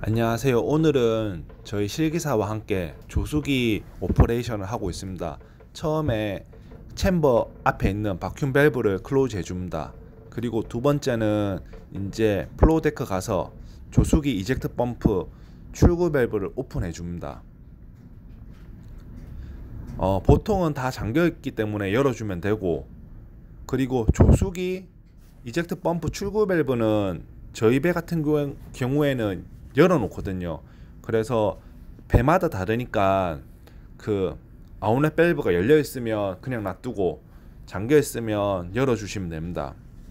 안녕하세요. 오늘은 저희 실기사와 함께 조수기 오퍼레이션을 하고 있습니다. 처음에 챔버 앞에 있는 바큐um 밸브를 클로즈 해줍니다. 그리고 두 번째는 이제 플로우 데크 가서 조수기 이젝트 펌프 출구 밸브를 오픈해 줍니다. 보통은 다 잠겨 있기 때문에 열어주면 되고, 그리고 조수기 이젝트 펌프 출구 밸브는 저희 배 같은 경우에는 열어놓거든요. 그래서 배마다 다르니까 그 아웃렛 밸브가 열려 있으면 그냥 놔두고 잠겨 있으면 열어주시면 됩니다.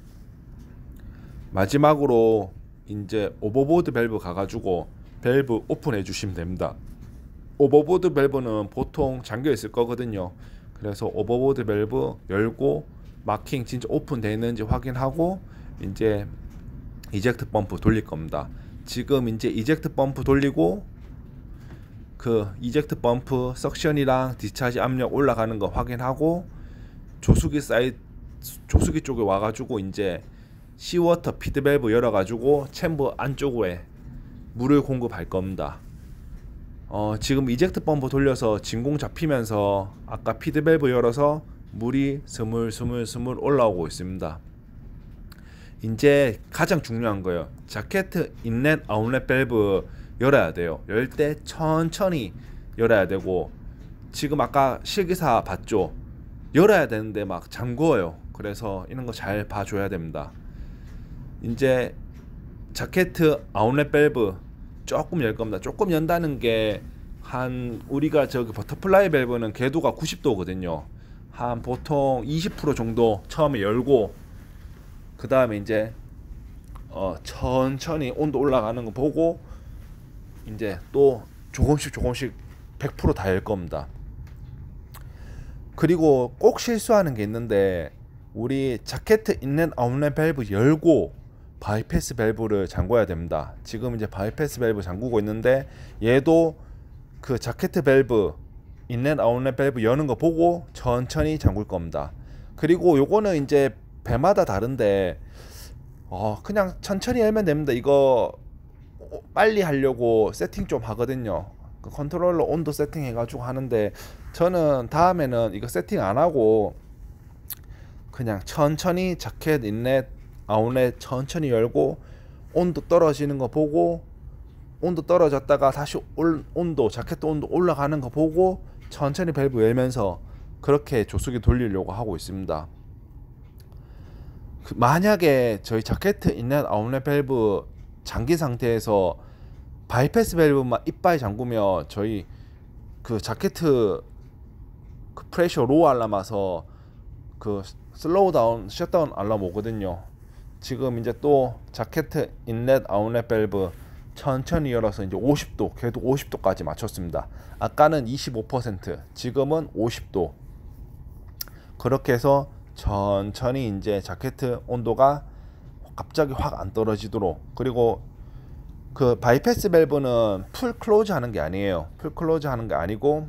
마지막으로 이제 오버보드 밸브 가가지고 밸브 오픈해 주시면 됩니다. 오버보드 밸브는 보통 잠겨 있을 거거든요. 그래서 오버보드 밸브 열고 마킹 진짜 오픈되어 있는지 확인하고 이제 이젝트 펌프 돌릴 겁니다. 지금 이제 이젝트 펌프 돌리고 그 이젝트 펌프 석션이랑 디스차지 압력 올라가는 거 확인하고 조수기 쪽에 와가지고 이제 시워터 피드 밸브 열어가지고 챔버 안쪽에 물을 공급할 겁니다. 지금 이젝트 펌프 돌려서 진공 잡히면서 아까 피드 밸브 열어서 물이 스물스물 올라오고 있습니다. 이제 가장 중요한 거예요. 자켓 인렛 아웃렛 밸브 열어야 돼요. 열 때 천천히 열어야 되고, 지금 아까 실기사 봤죠? 열어야 되는데 막 잠궈요. 그래서 이런 거 잘 봐줘야 됩니다. 이제 자켓 아웃렛 밸브 조금 열 겁니다. 조금 연다는 게 한 우리가 저기 버터플라이 밸브는 궤도가 90도거든요. 한 보통 20% 정도 처음에 열고 그 다음에 이제 천천히 온도 올라가는 거 보고 이제 또 조금씩 100% 다 열 겁니다. 그리고 꼭 실수하는 게 있는데, 우리 자켓 인렛 아웃렛 밸브 열고 바이패스 밸브를 잠궈야 됩니다. 지금 이제 바이패스 밸브 잠그고 있는데 얘도 그 자켓 밸브 인렛 아웃렛 밸브 여는 거 보고 천천히 잠글 겁니다. 그리고 요거는 이제 배마다 다른데 그냥 천천히 열면 됩니다. 이거 빨리 하려고 세팅 좀 하거든요. 그 컨트롤러 온도 세팅 해가지고 하는데, 저는 다음에는 이거 세팅 안 하고 그냥 천천히 자켓 인렛 아웃렛 천천히 열고 온도 떨어지는 거 보고, 온도 떨어졌다가 다시 온도 자켓 온도 올라가는 거 보고 천천히 밸브 열면서 그렇게 조수기 돌리려고 하고 있습니다. 만약에 저희 자켓 인렛 아웃렛 밸브 잠긴 상태에서 바이패스 밸브만 이빠이 잠그면 저희 그 자켓 그 프레셔 로우 알람 와서 그 슬로우 다운 셧다운 알람 오거든요. 지금 이제 또 자켓 인렛 아웃렛 밸브 천천히 열어서 이제 50도 궤도 50도까지 맞췄습니다. 아까는 25%, 지금은 50도. 그렇게 해서 천천히 이제 자켓 온도가 갑자기 확 안 떨어지도록. 그리고 그 바이패스 밸브는 풀 클로즈 하는 게 아니에요. 풀 클로즈 하는 게 아니고,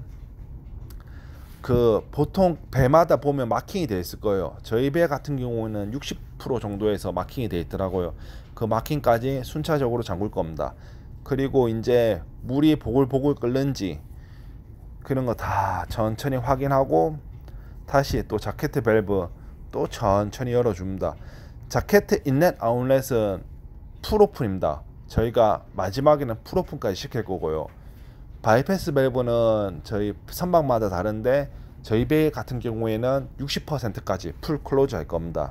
그 보통 배마다 보면 마킹이 되어 있을 거예요. 저희 배 같은 경우는 60% 정도에서 마킹이 되어 있더라고요. 그 마킹까지 순차적으로 잠글 겁니다. 그리고 이제 물이 보글보글 끓는지 그런 거 다 천천히 확인하고 다시 또 자켓 밸브 또 천천히 열어줍니다. 자켓 인렛 아웃렛은 풀오픈입니다. 저희가 마지막에는 풀오픈까지 시킬 거고요. 바이패스 밸브는 저희 선박마다 다른데 저희 배 같은 경우에는 60%까지 풀 클로즈 할 겁니다.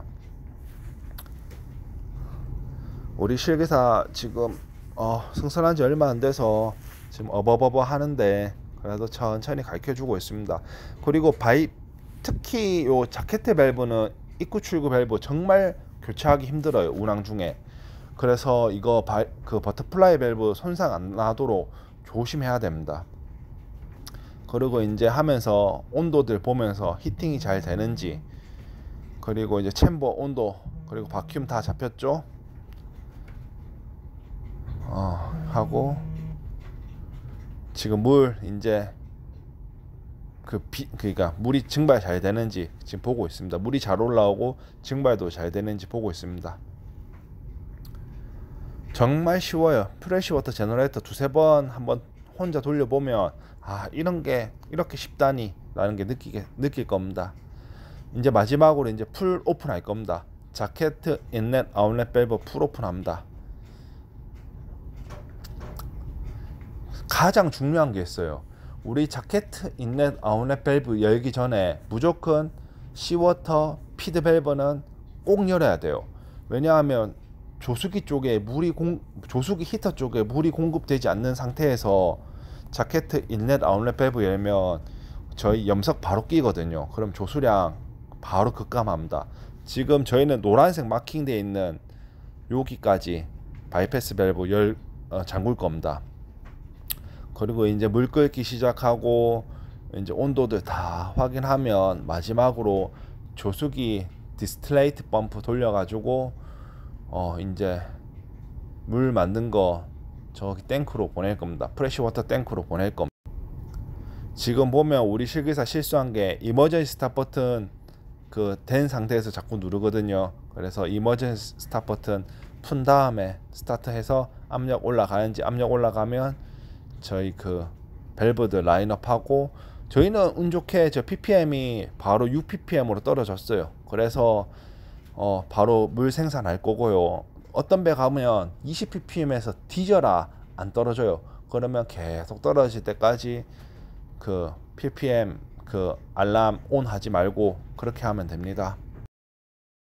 우리 실기사 지금 승선한 지 얼마 안 돼서 지금 어버버버 하는데 그래도 천천히 가르쳐 주고 있습니다. 그리고 특히 요 자켓 밸브는 입구 출구 밸브 정말 교체하기 힘들어요, 운항 중에. 그래서 이거 그 버터플라이 밸브 손상 안 나도록 조심해야 됩니다. 그리고 이제 하면서 온도들 보면서 히팅이 잘 되는지, 그리고 이제 챔버 온도, 그리고 바큐um 다 잡혔죠? 하고 지금 물 이제 그러니까 물이 증발 잘 되는지 지금 보고 있습니다. 물이 잘 올라오고 증발도 잘 되는지 보고 있습니다. 정말 쉬워요. 프레시워터 제너레이터 두세 번 한번 혼자 돌려보면 아 이런 게 이렇게 쉽다니 라는 게 느낄 겁니다. 이제 마지막으로 이제 풀 오픈할 겁니다. 자켓 인렛 아웃렛 밸브 풀 오픈합니다. 가장 중요한 게 있어요. 우리 자켓 인렛 아웃렛 밸브 열기 전에 무조건 시워터 피드 밸브는 꼭 열어야 돼요. 왜냐하면 조수기 히터 쪽에 물이 공급되지 않는 상태에서 자켓 인렛 아웃렛 밸브 열면 저희 염석 바로 끼거든요. 그럼 조수량 바로 급감합니다. 지금 저희는 노란색 마킹되어 있는 여기까지 바이패스 밸브 잠글 겁니다. 그리고 이제 물 끓기 시작하고 이제 온도들 다 확인하면 마지막으로 조수기 디스틸레이트 펌프 돌려가지고 이제 물 만든 거 저기 탱크로 보낼 겁니다. 프레시워터 탱크로 보낼 겁니다. 지금 보면 우리 실기사 실수한 게 이머전시 스탑 버튼 된 상태에서 자꾸 누르거든요. 그래서 이머전시 스탑 버튼 푼 다음에 스타트해서 압력 올라가는지, 압력 올라가면 저희 밸브들 라인업하고, 저희는 운 좋게 저 ppm이 바로 6ppm으로 떨어졌어요. 그래서 바로 물 생산할 거고요. 어떤 배 가면 20ppm에서 뒤져라 안 떨어져요. 그러면 계속 떨어질 때까지 ppm 알람 온 하지 말고 그렇게 하면 됩니다.